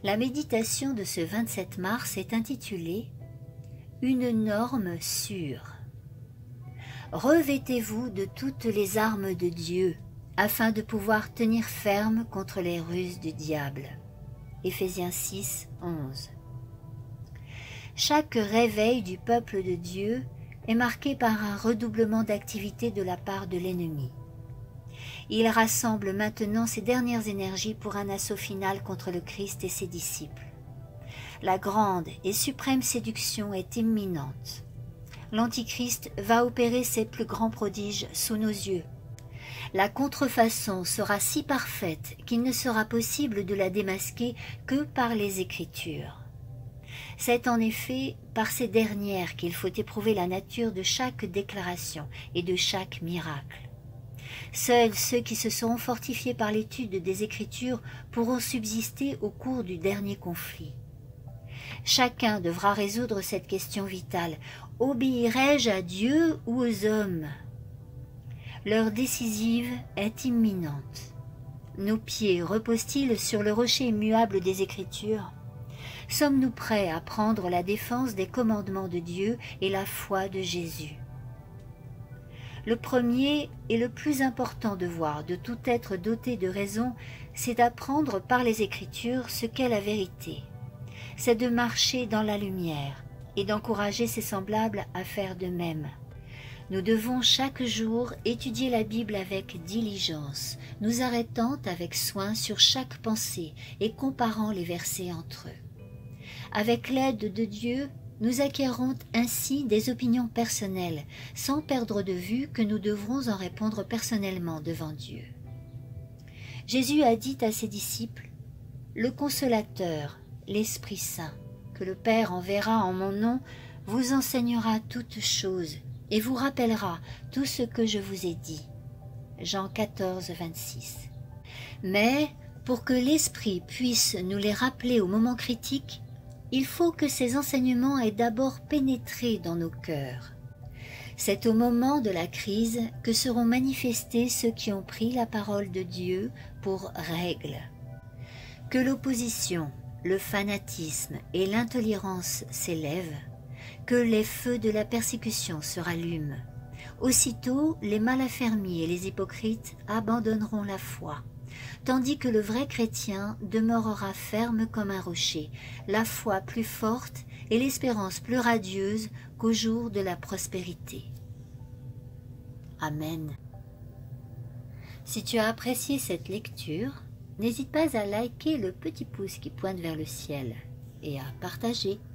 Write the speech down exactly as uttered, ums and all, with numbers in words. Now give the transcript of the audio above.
La méditation de ce vingt-sept mars est intitulée « Une norme sûre ». Revêtez-vous de toutes les armes de Dieu, afin de pouvoir tenir ferme contre les ruses du diable. Éphésiens six, onze. Chaque réveil du peuple de Dieu est marqué par un redoublement d'activité de la part de l'ennemi. Il rassemble maintenant ses dernières énergies pour un assaut final contre le Christ et ses disciples. La grande et suprême séduction est imminente. L'Antichrist va opérer ses plus grands prodiges sous nos yeux. La contrefaçon sera si parfaite qu'il ne sera possible de la démasquer que par les Écritures. C'est en effet par ces dernières qu'il faut éprouver la nature de chaque déclaration et de chaque miracle. Seuls ceux qui se seront fortifiés par l'étude des Écritures pourront subsister au cours du dernier conflit. Chacun devra résoudre cette question vitale. Obéirai-je à Dieu ou aux hommes? L'heure décisive est imminente. Nos pieds reposent-ils sur le rocher immuable des Écritures? Sommes-nous prêts à prendre la défense des commandements de Dieu et la foi de Jésus? Le premier et le plus important devoir de tout être doté de raison, c'est d'apprendre par les Écritures ce qu'est la vérité. C'est de marcher dans la lumière et d'encourager ses semblables à faire de même. Nous devons chaque jour étudier la Bible avec diligence, nous arrêtant avec soin sur chaque pensée et comparant les versets entre eux. Avec l'aide de Dieu, nous acquérons ainsi des opinions personnelles, sans perdre de vue que nous devrons en répondre personnellement devant Dieu. Jésus a dit à ses disciples, « Le Consolateur, l'Esprit Saint, que le Père enverra en mon nom, vous enseignera toutes choses et vous rappellera tout ce que je vous ai dit. » Jean quatorze, vingt-six. Mais, pour que l'Esprit puisse nous les rappeler au moment critique, il faut que ces enseignements aient d'abord pénétré dans nos cœurs. C'est au moment de la crise que seront manifestés ceux qui ont pris la parole de Dieu pour règle. Que l'opposition, le fanatisme et l'intolérance s'élèvent, que les feux de la persécution se rallument. Aussitôt, les malaffermis et les hypocrites abandonneront la foi, tandis que le vrai chrétien demeurera ferme comme un rocher, la foi plus forte et l'espérance plus radieuse qu'au jour de la prospérité. Amen. Si tu as apprécié cette lecture, n'hésite pas à liker le petit pouce qui pointe vers le ciel et à partager.